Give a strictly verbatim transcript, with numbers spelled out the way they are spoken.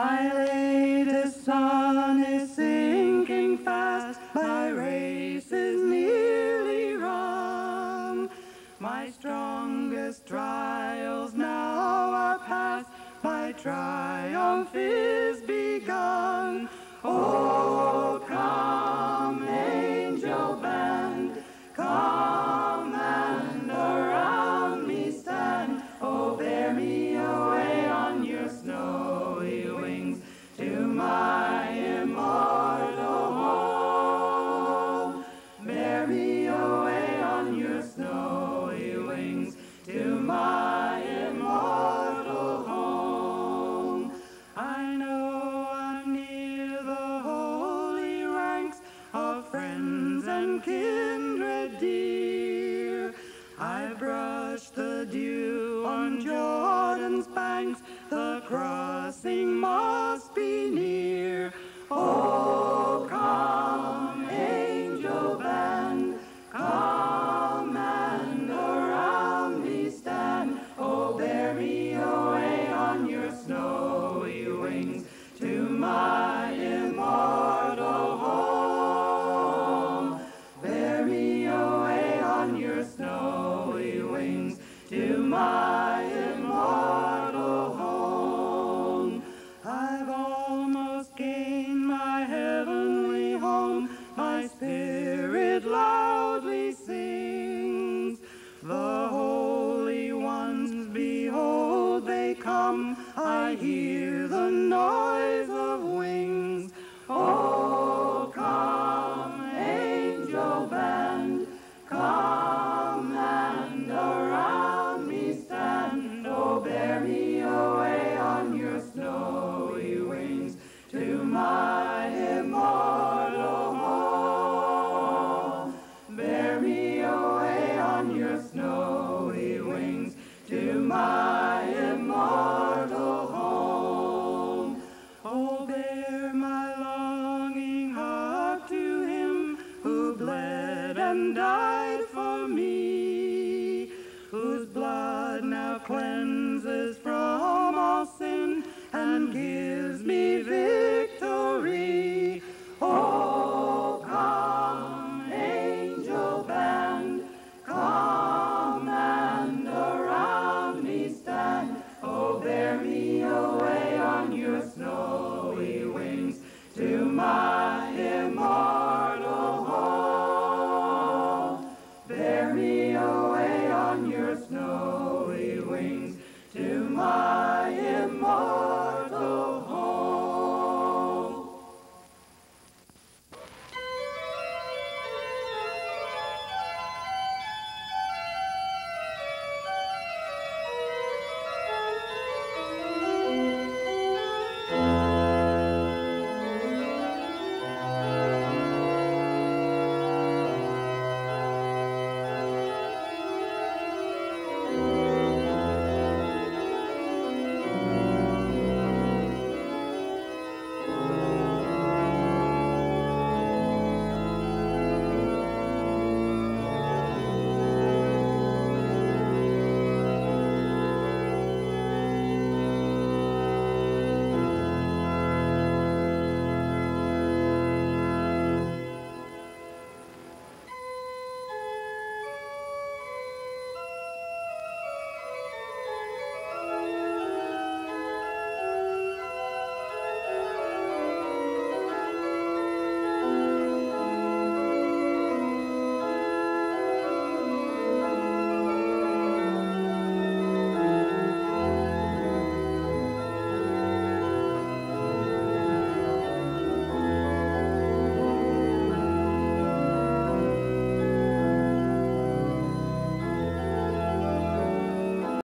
My latest sun is sinking fast, my race is nearly run. My strongest trials now are past, my triumph is begun. Oh, come, angel band, come and around me stand. Oh, bear me away on your snowy wings to my immortal home. Bear me away on your snowy wings to my immortal home. I know I'm near the holy ranks of friends and kindred dear. I brush the dew on Jordan's banks, the crossing must be near. Oh, come, angel band, come and around me stand. Oh, bear me away on your snowy wings to my immortal home. Bear me away on your snowy wings to my immortal home. I've almost gained my heavenly home, my spirit loudly sings. The